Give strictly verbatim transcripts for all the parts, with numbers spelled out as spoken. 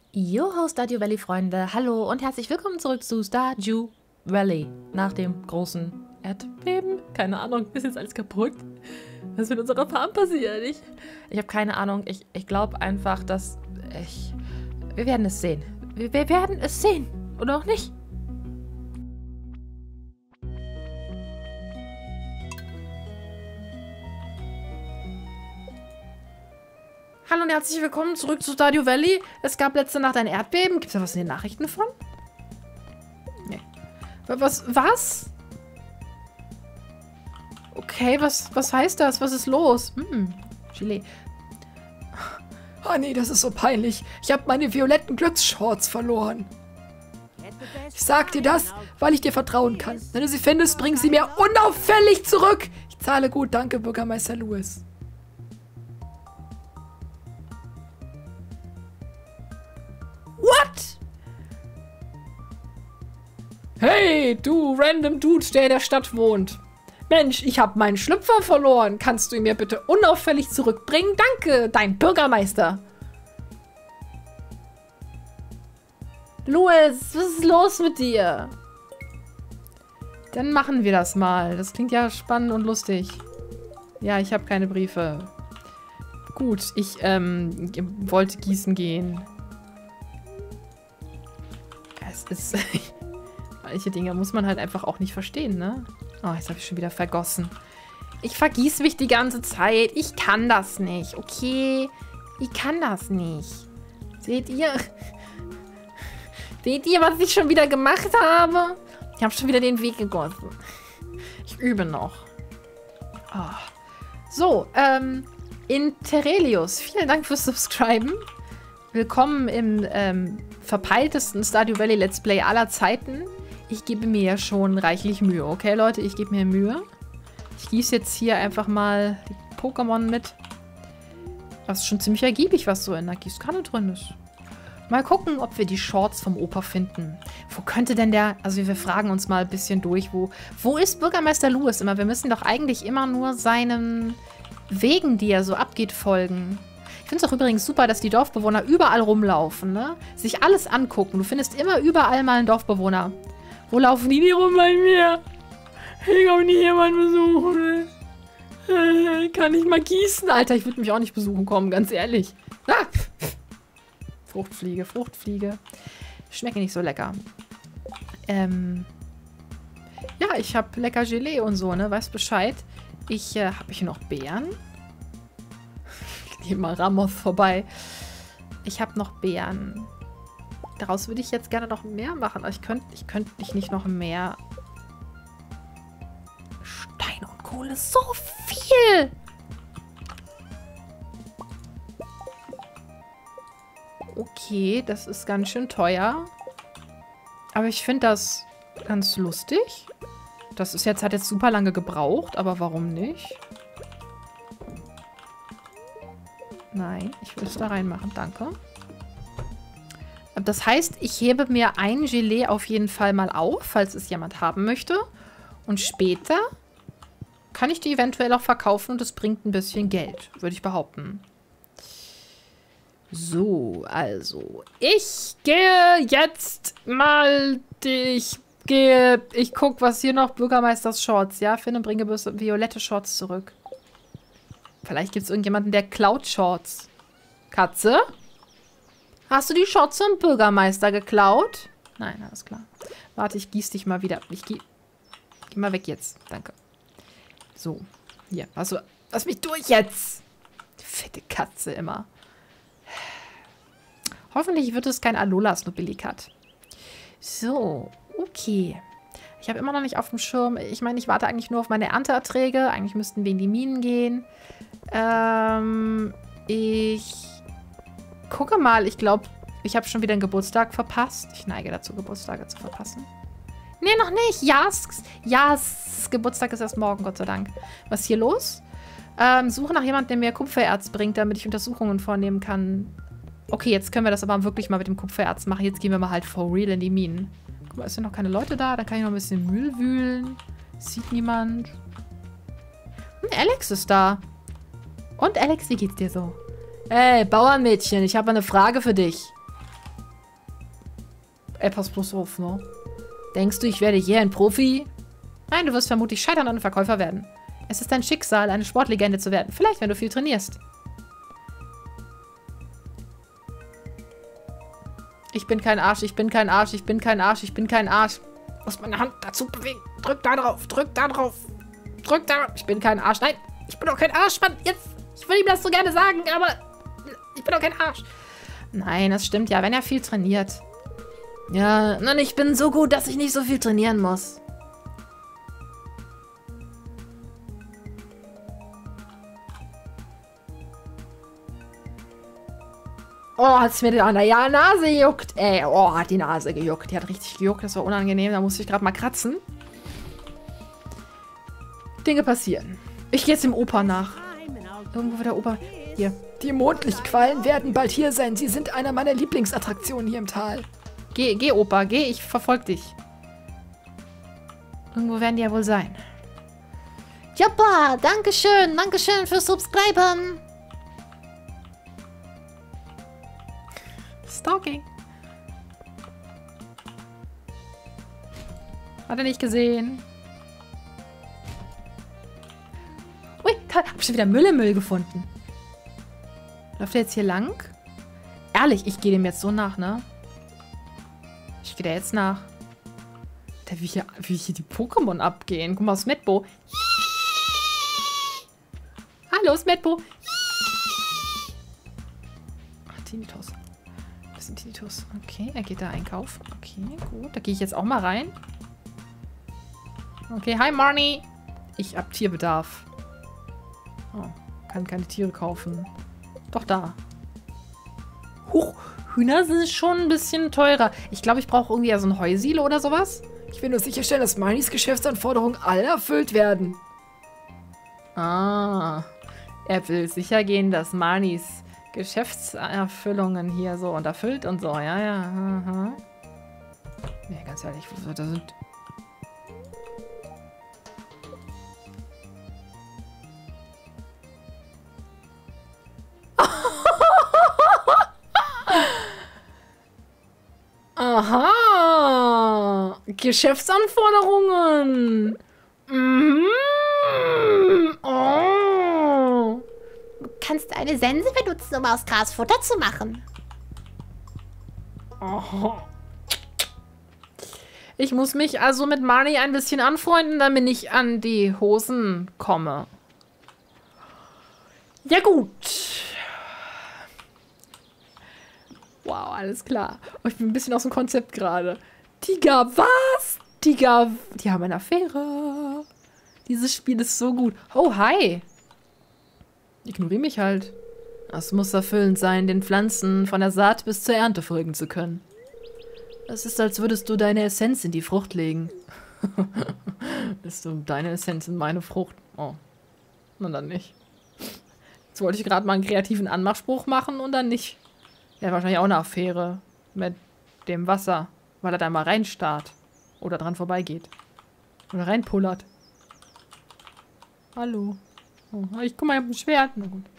Joho, Stardew Valley Freunde, hallo und herzlich willkommen zurück zu Stardew Valley. Nach dem großen Erdbeben, keine Ahnung, ist jetzt alles kaputt? Was ist mit unserer Farm passiert? Ich, ich habe keine Ahnung, ich, ich glaube einfach, dass ich... Wir werden es sehen. Wir, wir werden es sehen, oder auch nicht? Hallo und herzlich willkommen zurück zu Stardew Valley. Es gab letzte Nacht ein Erdbeben. Gibt es da was in den Nachrichten von? Nee. Was? Was? Okay, was, was heißt das? Was ist los? Hm, Gelee. Oh nee, das ist so peinlich. Ich habe meine violetten Glücksshorts verloren. Ich sag dir das, weil ich dir vertrauen kann. Wenn du sie findest, bring sie mir unauffällig zurück. Ich zahle gut, danke, Bürgermeister Lewis. What? Hey, du random Dude, der in der Stadt wohnt. Mensch, ich habe meinen Schlüpfer verloren. Kannst du ihn mir bitte unauffällig zurückbringen? Danke, dein Bürgermeister. Louis, was ist los mit dir? Dann machen wir das mal. Das klingt ja spannend und lustig. Ja, ich habe keine Briefe. Gut, ich ähm, wollte gießen gehen. Es ist... Manche Dinge muss man halt einfach auch nicht verstehen, ne? Oh, jetzt habe ich schon wieder vergossen. Ich vergieße mich die ganze Zeit. Ich kann das nicht, okay? Ich kann das nicht. Seht ihr? Seht ihr, was ich schon wieder gemacht habe? Ich habe schon wieder den Weg gegossen. Ich übe noch. Oh. So, ähm, Interelius, vielen Dank fürs Subscriben. Willkommen im ähm, verpeiltesten Stardew Valley Let's Play aller Zeiten. Ich gebe mir ja schon reichlich Mühe, okay, Leute? Ich gebe mir Mühe. Ich gieße jetzt hier einfach mal die Pokémon mit. Das ist schon ziemlich ergiebig, was so in der Gießkanne drin ist. Mal gucken, ob wir die Shorts vom Opa finden. Wo könnte denn der... Also wir fragen uns mal ein bisschen durch, wo... Wo ist Bürgermeister Lewis immer? Wir müssen doch eigentlich immer nur seinen Wegen, die er so abgeht, folgen. Ich finde es auch übrigens super, dass die Dorfbewohner überall rumlaufen, ne? Sich alles angucken. Du findest immer überall mal einen Dorfbewohner. Wo laufen die nicht rum bei mir? Ich kann nie jemanden besuchen. Äh, kann ich mal gießen? Alter, ich würde mich auch nicht besuchen kommen, ganz ehrlich. Ah! Fruchtfliege, Fruchtfliege. Schmecke nicht so lecker. Ähm. Ja, ich habe lecker Gelee und so, ne? Weißt Bescheid. Ich, äh, habe ich hier noch Beeren? Ich gehe mal Ramos vorbei. Ich habe noch Beeren. Daraus würde ich jetzt gerne noch mehr machen. Aber ich könnte ich könnt ich nicht noch mehr... Stein und Kohle. So viel! Okay, das ist ganz schön teuer. Aber ich finde das ganz lustig. Das ist jetzt, hat jetzt super lange gebraucht, aber warum nicht? Nein, ich will es da reinmachen, danke. Das heißt, ich hebe mir ein Gelee auf jeden Fall mal auf, falls es jemand haben möchte. Und später kann ich die eventuell auch verkaufen und es bringt ein bisschen Geld, würde ich behaupten. So, also, ich gehe jetzt mal, ich gehe, ich gucke, was hier noch, Bürgermeisters Shorts, ja, finde, bringe violette Shorts zurück. Vielleicht gibt es irgendjemanden, der klaut Shorts. Katze? Hast du die Shorts vom Bürgermeister geklaut? Nein, alles klar. Warte, ich gieße dich mal wieder. Ich geh, geh mal weg jetzt. Danke. So. Hier. Also, lass mich durch jetzt. Fette Katze immer. Hoffentlich wird es kein Alolas Nobilikat. So. Okay. Ich habe immer noch nicht auf dem Schirm. Ich meine, ich warte eigentlich nur auf meine Ernteerträge. Eigentlich müssten wir in die Minen gehen. Ähm. Ich... Gucke mal, ich glaube, ich habe schon wieder einen Geburtstag verpasst. Ich neige dazu, Geburtstage zu verpassen. Nee, noch nicht. Jasks. Jas. Geburtstag ist erst morgen, Gott sei Dank. Was ist hier los? Ähm, suche nach jemandem, der mir Kupfererz bringt, damit ich Untersuchungen vornehmen kann. Okay, jetzt können wir das aber wirklich mal mit dem Kupfererz machen. Jetzt gehen wir mal halt for real in die Minen. Guck mal, es sind noch keine Leute da. Dann kann ich noch ein bisschen Müll wühlen. Sieht niemand. Hm, Alex ist da. Und Alex, wie geht's dir so? Hey, Bauernmädchen, ich habe eine Frage für dich. Ey, pass bloß auf, ne? Denkst du, ich werde je ein Profi? Nein, du wirst vermutlich scheitern und ein Verkäufer werden. Es ist dein Schicksal, eine Sportlegende zu werden. Vielleicht, wenn du viel trainierst. Ich bin kein Arsch, ich bin kein Arsch, ich bin kein Arsch, ich bin kein Arsch. Ich muss meine Hand dazu bewegen. Drück da drauf, drück da drauf. Drück da. Ich bin kein Arsch. Nein, ich bin doch kein Arsch, Mann. Jetzt, ich will ihm das so gerne sagen, aber ich bin doch kein Arsch. Nein, das stimmt ja, wenn er viel trainiert. Ja, nein, ich bin so gut, dass ich nicht so viel trainieren muss. Oh, hat's mir an der ja, Nase gejuckt. Ey, oh, hat die Nase gejuckt. Die hat richtig gejuckt, das war unangenehm. Da musste ich gerade mal kratzen. Dinge passieren. Ich gehe jetzt dem Opa nach. Irgendwo wird der Opa... Hier. Die Mondlichtquallen werden bald hier sein. Sie sind eine meiner Lieblingsattraktionen hier im Tal. Geh, geh, Opa, geh, ich verfolge dich. Irgendwo werden die ja wohl sein. Joppa, dankeschön, dankeschön fürs Subscriben. Stalking. Hat er nicht gesehen. Ui, da hab ich schon wieder Müll im Müll gefunden. Läuft er jetzt hier lang? Ehrlich, ich gehe dem jetzt so nach, ne? Ich gehe da jetzt nach. Der, wie, hier, wie hier die Pokémon abgehen. Guck mal, Smetbo. Hallo, Smetbo. Ach, Tinnitus. Das ist ein Tinnitus. Okay, er geht da einkaufen. Okay, gut. Da gehe ich jetzt auch mal rein. Okay, hi Marnie. Ich hab Tierbedarf. Oh, kann keine Tiere kaufen. Doch da. Huch, Hühner sind schon ein bisschen teurer. Ich glaube, ich brauche irgendwie ja so ein Heusilo oder sowas. Ich will nur sicherstellen, dass Marnies Geschäftsanforderungen alle erfüllt werden. Ah, er will sicher gehen, dass Marnies Geschäftserfüllungen hier so und erfüllt und so. Ja, ja. Aha. Nee, ganz ehrlich, da sind... Aha! Geschäftsanforderungen! Mhm. Oh. Du kannst eine Sense benutzen, um aus Gras Futter zu machen. Oh. Ich muss mich also mit Marnie ein bisschen anfreunden, damit ich an die Hosen komme. Ja gut. Wow, alles klar. Oh, ich bin ein bisschen aus dem Konzept gerade. Tiger, was? Tiger, die haben eine Affäre. Dieses Spiel ist so gut. Oh, hi. Ignoriere mich halt. Es muss erfüllend sein, den Pflanzen von der Saat bis zur Ernte folgen zu können. Es ist, als würdest du deine Essenz in die Frucht legen. Bist du deine Essenz in meine Frucht? Oh. Und dann nicht. Jetzt wollte ich gerade mal einen kreativen Anmachspruch machen und dann nicht. Er hat wahrscheinlich auch eine Affäre mit dem Wasser, weil er da mal reinstarrt. Oder dran vorbeigeht. Oder reinpullert. Hallo. Oh, ich guck mal, ich hab ein Schwert. Na gut.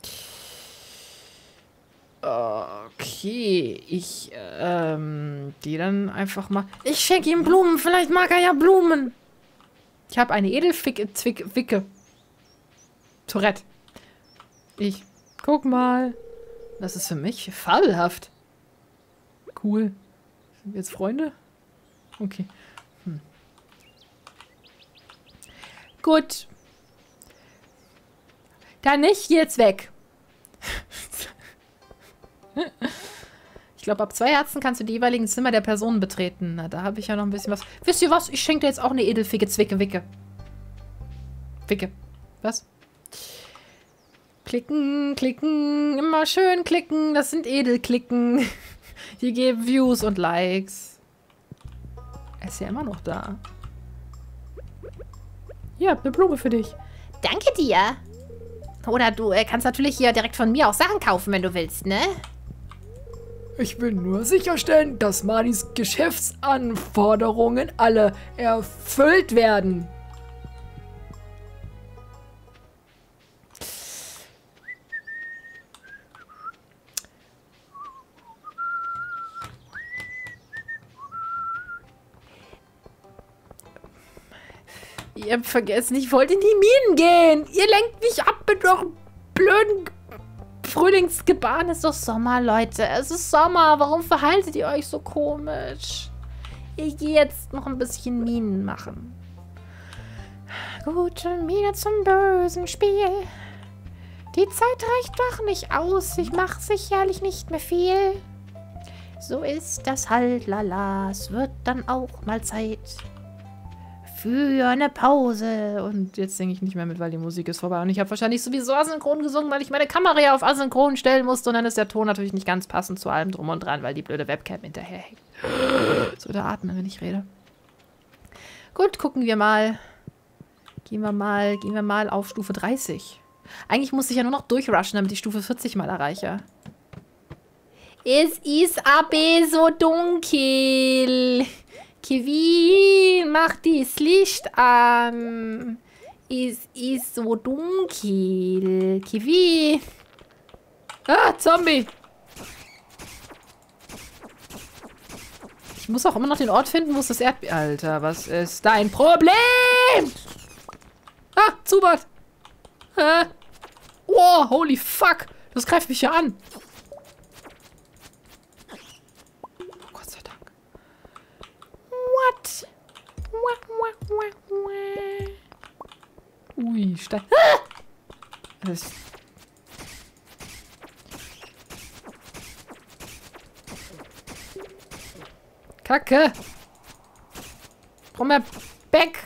Okay, ich ähm, gehe dann einfach mal... Ich schenke ihm Blumen, vielleicht mag er ja Blumen. Ich habe eine Edelficke, Zwick, Wicke. Tourette. Ich guck mal. Das ist für mich fabelhaft. Cool. Sind wir jetzt Freunde? Okay. Hm. Gut. Dann nicht jetzt weg. Ich glaube, ab zwei Herzen kannst du die jeweiligen Zimmer der Personen betreten. Na, da habe ich ja noch ein bisschen was. Wisst ihr was? Ich schenke dir jetzt auch eine Edelficke, Zwicke, Wicke. Wicke. Was? Klicken, klicken, immer schön klicken. Das sind Edelklicken. Die geben Views und Likes. Er ist ja immer noch da. Hier, eine Blume für dich. Danke dir. Oder du äh, kannst natürlich hier direkt von mir auch Sachen kaufen, wenn du willst, ne? Ich will nur sicherstellen, dass Marnies Geschäftsanforderungen alle erfüllt werden. Ihr habt vergessen, ich wollte in die Minen gehen. Ihr lenkt mich ab mit eurem blöden Frühlingsgebaren. Es ist doch Sommer, Leute. Es ist Sommer. Warum verhaltet ihr euch so komisch? Ich gehe jetzt noch ein bisschen Minen machen. Gute Miene zum bösen Spiel. Die Zeit reicht doch nicht aus. Ich mache sicherlich nicht mehr viel. So ist das halt, lala. Es wird dann auch mal Zeit für eine Pause. Und jetzt denke ich nicht mehr mit, weil die Musik ist vorbei. Und ich habe wahrscheinlich sowieso asynchron gesungen, weil ich meine Kamera ja auf asynchron stellen musste. Und dann ist der Ton natürlich nicht ganz passend zu allem drum und dran, weil die blöde Webcam hinterherhängt. So, da atmen, wenn ich rede. Gut, gucken wir mal. Gehen wir mal, gehen wir mal auf Stufe dreißig. Eigentlich muss ich ja nur noch durchrushen, damit ich Stufe vierzig mal erreiche. Es ist aber so dunkel. Kevin, mach das Licht an. Es ist so dunkel. Kevin. Ah, Zombie. Ich muss auch immer noch den Ort finden, wo es das Erdbeben... Alter, was ist dein Problem? Ah, Zubat. Ah. Oh, holy fuck. Das greift mich ja an. Oh, Gott sei Dank. What? Ui, Stein. Ah! Das... Kacke. Komm mal weg.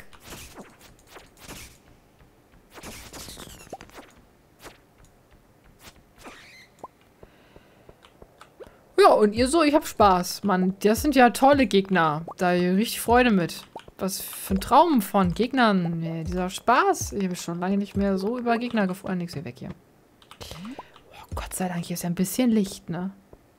Ja, und ihr so, ich hab Spaß. Mann, das sind ja tolle Gegner. Da habe ich richtig Freude mit. Was für ein Traum von Gegnern. Nee, dieser Spaß. Ich habe schon lange nicht mehr so über Gegner gefreut. Nix hier weg hier. Oh, Gott sei Dank, hier ist ja ein bisschen Licht, ne?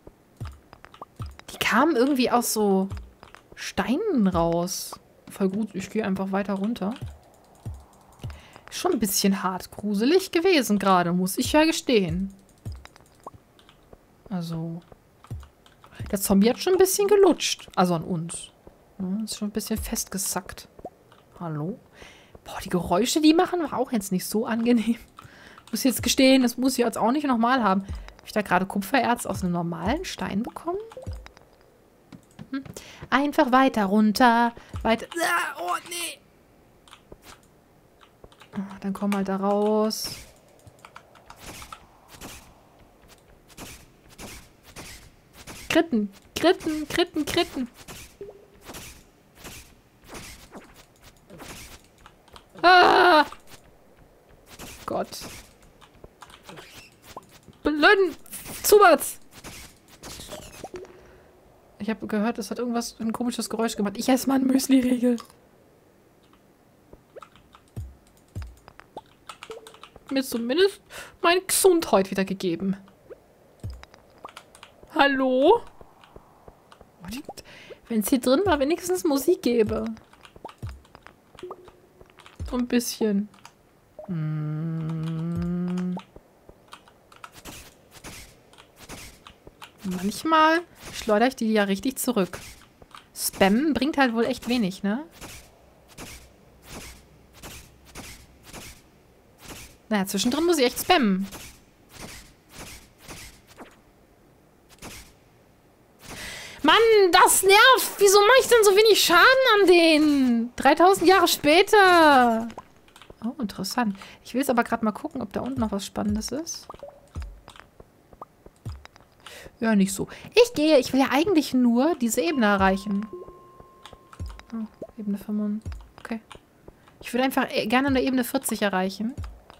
Die kamen irgendwie aus so Steinen raus. Voll gut, ich gehe einfach weiter runter. Schon ein bisschen hart gruselig gewesen gerade, muss ich ja gestehen. Also... Der Zombie hat schon ein bisschen gelutscht. Also an uns. Ja, ist schon ein bisschen festgesackt. Hallo? Boah, die Geräusche, die machen, war auch jetzt nicht so angenehm. Muss jetzt gestehen, das muss ich jetzt auch nicht nochmal haben. Habe ich da gerade Kupfererz aus einem normalen Stein bekommen? Hm. Einfach weiter runter. Weiter. Ah, oh, nee. Ah, dann komm mal da raus. Kritten, Kritten, Kritten, Kritten. Ah! Gott. Blöden Zubats. Ich habe gehört, es hat irgendwas, ein komisches Geräusch gemacht. Ich esse mal einen Müsli-Riegel. Mir zumindest meine Gesundheit wiedergegeben. Hallo? Wenn es hier drin war, wenigstens Musik gäbe. So ein bisschen. Hm. Manchmal schleudere ich die ja richtig zurück. Spammen bringt halt wohl echt wenig, ne? Naja, zwischendrin muss ich echt spammen. Mann, das nervt. Wieso mache ich denn so wenig Schaden an denen? dreitausend Jahre später. Oh, interessant. Ich will jetzt aber gerade mal gucken, ob da unten noch was Spannendes ist. Ja, nicht so. Ich gehe. Ich will ja eigentlich nur diese Ebene erreichen. Oh, Ebene fünfundfünfzig. Okay. Ich würde einfach gerne eine Ebene vierzig erreichen.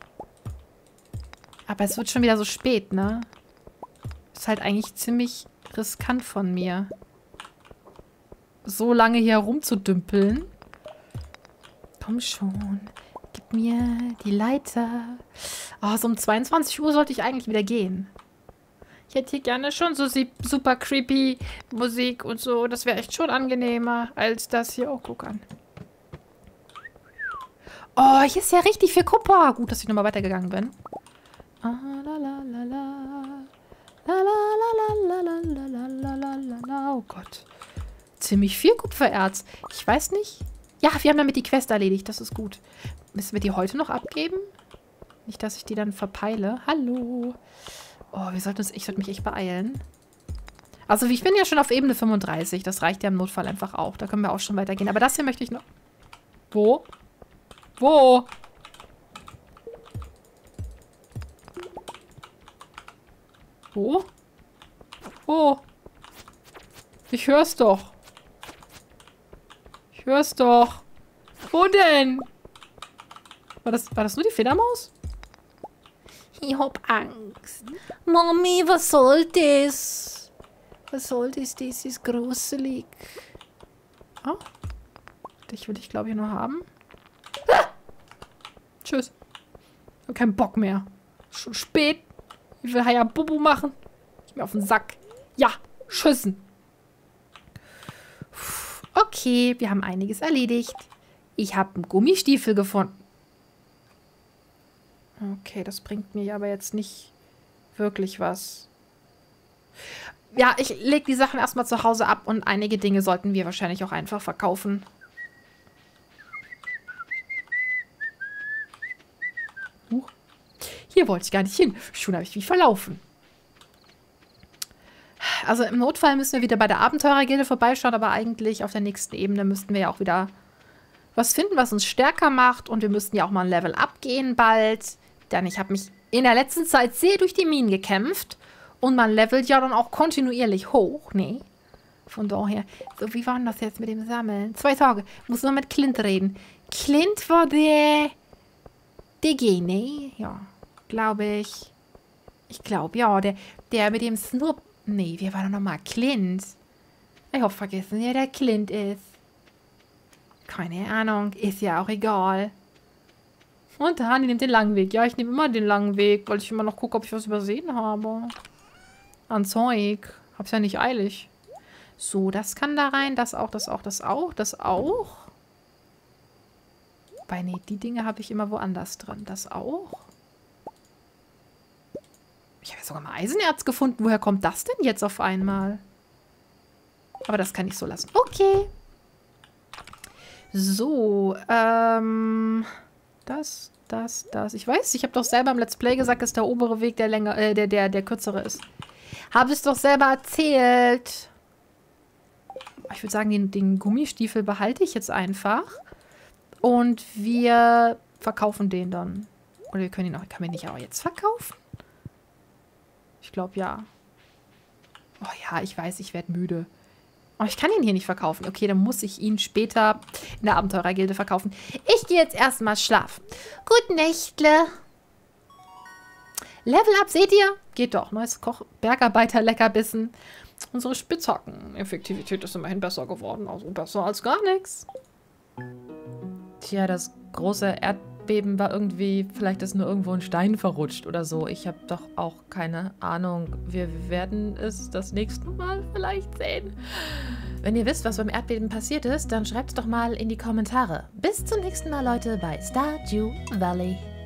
Aber es wird schon wieder so spät, ne? Ist halt eigentlich ziemlich riskant von mir. So lange hier rumzudümpeln. Komm schon. Gib mir die Leiter. Oh, so um zweiundzwanzig Uhr sollte ich eigentlich wieder gehen. Ich hätte hier gerne schon so super creepy Musik und so. Das wäre echt schon angenehmer als das hier. Oh, guck an. Oh, hier ist ja richtig viel Kupfer. Gut, dass ich nochmal weitergegangen bin. Ah, la, la, la, la. La, la, la, la, la, la, la, la, la, la. Oh Gott. Ziemlich viel Kupfererz. Ich weiß nicht. Ja, wir haben damit die Quest erledigt. Das ist gut. Müssen wir die heute noch abgeben? Nicht, dass ich die dann verpeile. Hallo. Oh, wir sollten uns, ich sollte mich echt beeilen. Also ich bin ja schon auf Ebene fünfunddreißig. Das reicht ja im Notfall einfach auch. Da können wir auch schon weitergehen. Aber das hier möchte ich noch... Wo? Wo? Wo? Wo? Ich hör's doch. Ich hör's doch. Wo denn? War das, war das nur die Fledermaus? Ich hab Angst. Mami, was soll das? Was soll das? Das ist gruselig. Oh. Dich will ich, glaube ich, nur haben. Ah! Tschüss. Ich hab keinen Bock mehr. Schon spät. Ich will Hayabubu machen. Ich mir auf den Sack. Ja, schüssen. Okay, wir haben einiges erledigt. Ich habe einen Gummistiefel gefunden. Okay, das bringt mir aber jetzt nicht wirklich was. Ja, ich lege die Sachen erstmal zu Hause ab und einige Dinge sollten wir wahrscheinlich auch einfach verkaufen. Huch. Hier wollte ich gar nicht hin. Schon habe ich mich verlaufen. Also im Notfall müssen wir wieder bei der Abenteurergilde vorbeischauen, aber eigentlich auf der nächsten Ebene müssten wir ja auch wieder was finden, was uns stärker macht. Und wir müssten ja auch mal ein Level abgehen bald. Denn ich habe mich in der letzten Zeit sehr durch die Minen gekämpft. Und man levelt ja dann auch kontinuierlich hoch. Nee. Von daher. So, wie war denn das jetzt mit dem Sammeln? Zwei Tage. Muss noch mit Clint reden. Clint war der... Der Gene. Ja. Glaube ich. Ich glaube, ja. Der, der mit dem Snoop... Nee, wer war doch nochmal? Clint. Ich hab vergessen, wer der Clint ist. Keine Ahnung. Ist ja auch egal. Und Hani nimmt den langen Weg. Ja, ich nehme immer den langen Weg, weil ich immer noch gucke, ob ich was übersehen habe. An Zeug. Hab's ja nicht eilig. So, das kann da rein. Das auch, das auch, das auch, das auch. Wobei, nee, die Dinge habe ich immer woanders drin. Das auch. Ich habe ja sogar mal Eisenerz gefunden. Woher kommt das denn jetzt auf einmal? Aber das kann ich so lassen. Okay. So, ähm... Das, das, das. Ich weiß, ich habe doch selber im Let's Play gesagt, dass der obere Weg der länger, äh, der, der, der kürzere ist. Habe ich doch selber erzählt. Ich würde sagen, den, den Gummistiefel behalte ich jetzt einfach. Und wir verkaufen den dann. Oder wir können ihn auch, kann man ihn nicht auch jetzt verkaufen? Ich glaube, ja. Oh ja, ich weiß, ich werde müde. Oh, ich kann ihn hier nicht verkaufen. Okay, dann muss ich ihn später in der Abenteurergilde verkaufen. Ich gehe jetzt erstmal schlafen. Gute Nächtle. Level up, seht ihr? Geht doch. Neues Koch Bergarbeiter Leckerbissen. Unsere Spitzhacken-Effektivität ist immerhin besser geworden. Also besser als gar nichts. Tja, das große Erdbeben war irgendwie... Vielleicht ist nur irgendwo ein Stein verrutscht oder so. Ich habe doch auch keine Ahnung. Wir werden es das nächste Mal vielleicht sehen. Wenn ihr wisst, was beim Erdbeben passiert ist, dann schreibt es doch mal in die Kommentare. Bis zum nächsten Mal, Leute, bei Stardew Valley.